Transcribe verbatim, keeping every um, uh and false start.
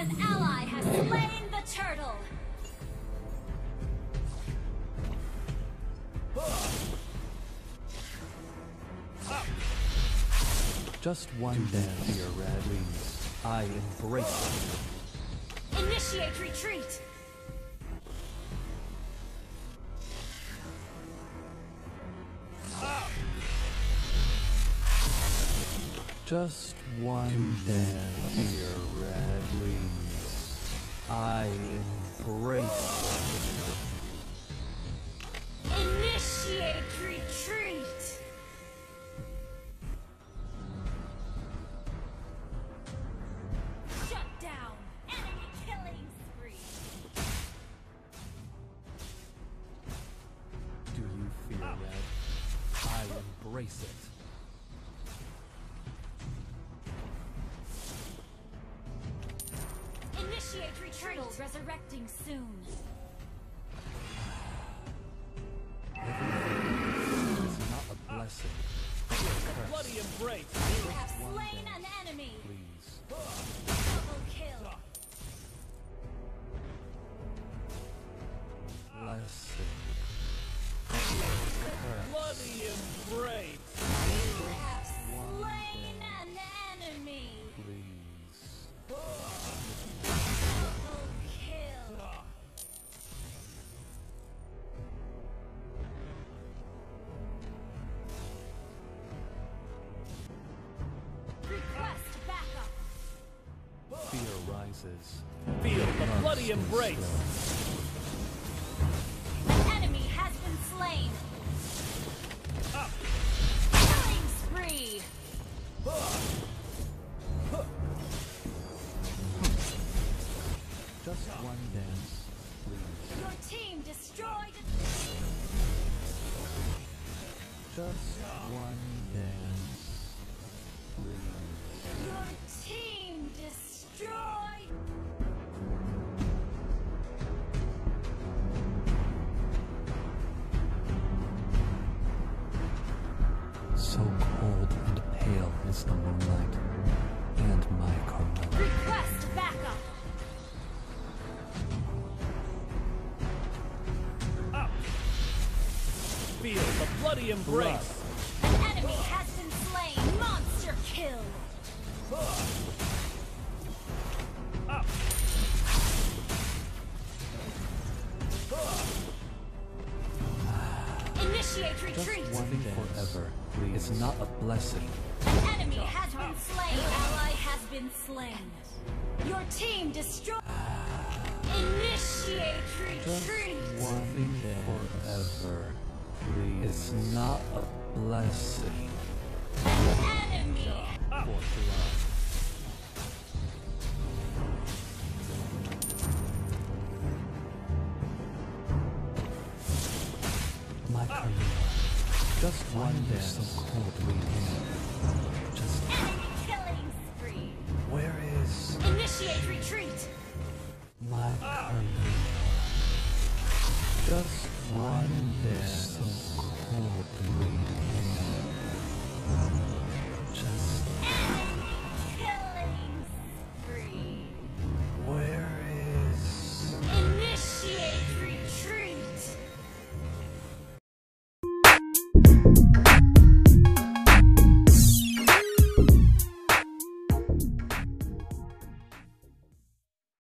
An ally has slain the turtle. Just one dance, dear red wings. I embrace it. Initiate retreat. Just one dance, dear red wings. I embrace it. Initiate retreat. Shut down. Enemy killing spree. Do you fear red? I embrace it. Initiate retreat. Resurrecting soon. It's not a blessing. A bloody embrace. You have slain an enemy. Please. Double kill. Blessing. Bloody embrace. You have slain an enemy. Please. Double kill. Request backup. Fear rises. Feel the Love bloody stands embrace. An enemy has been slain. Killing spree. Just one dance, please. Your team destroyed. Just one dance, please. Your team destroyed. So cold and pale is the moonlight, and my Carmilla. Request backup. Feel the bloody embrace. An enemy has been slain. Monster kill. Initiate Just retreat. one dance forever, please. It's not a blessing. An enemy has been slain. Ally has been slain. Your team destroyed. Initiate Just retreat. one dance forever, please. It's not a blessing. Enemy. For blood. My Carmilla. Just one dance so cold we can. Just Enemy killing spree. where is Initiate retreat. my Carmilla? Just one dance so